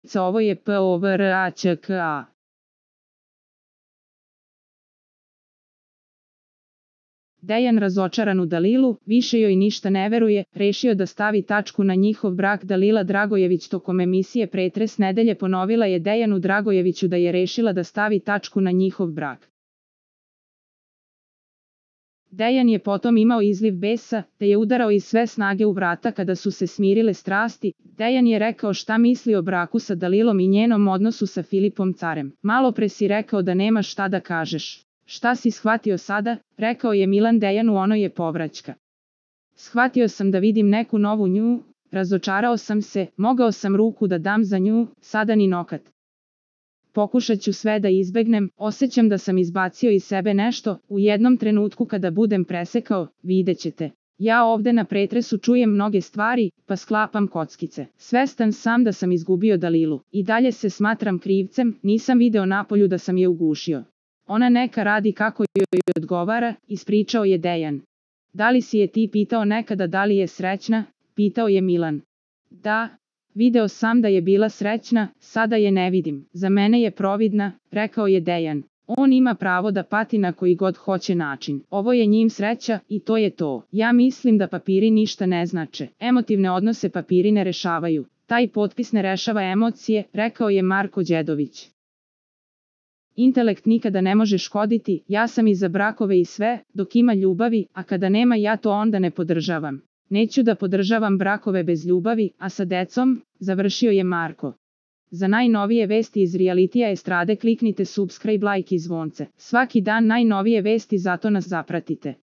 Ovo je POVRAČKA. Dejan razočaran u Dalilu, više joj ništa ne veruje, rešio da stavi tačku na njihov brak. Dalila Dragojević tokom emisije Pretres nedelje ponovila je Dejanu Dragojeviću da je rešila da stavi tačku na njihov brak. Dejan je potom imao izliv besa, te je udarao iz sve snage u vrata kada su se smirile strasti. Dejan je rekao šta misli o braku sa Dalilom i njenom odnosu sa Filipom Carem. Malo pre si rekao da nemaš šta da kažeš. Šta si shvatio sada, rekao je Milan Dejanu, ono je povraćka. Shvatio sam da vidim neku novu nju, razočarao sam se, mogao sam ruku da dam za nju, sada ni nokat. Pokušat ću sve da izbegnem, osjećam da sam izbacio iz sebe nešto, u jednom trenutku kada budem presekao, vidjet ćete. Ja ovde na pretresu čujem mnoge stvari, pa sklapam kockice. Svestan sam da sam izgubio Dalilu. I dalje se smatram krivcem, nisam video napolju da sam je ugušio. Ona neka radi kako joj odgovara, ispričao je Dejan. Da li si je ti pitao nekada da li je srećna, pitao je Milan. Da, video sam da je bila srećna, sada je ne vidim. Za mene je providna, rekao je Dejan. On ima pravo da pati na koji god hoće način. Ovo je njim sreća i to je to. Ja mislim da papiri ništa ne znače. Emotivne odnose papiri ne rešavaju. Taj potpis ne rešava emocije, rekao je Marko Đedović. Intelekt nikada ne može škoditi, ja sam i za brakove i sve, dok ima ljubavi, a kada nema ja to onda ne podržavam. Neću da podržavam brakove bez ljubavi, a sa decom, završio je Marko. Za najnovije vesti iz realitija estrade kliknite subscribe, like i zvonce. Svaki dan najnovije vesti, zato nas zapratite.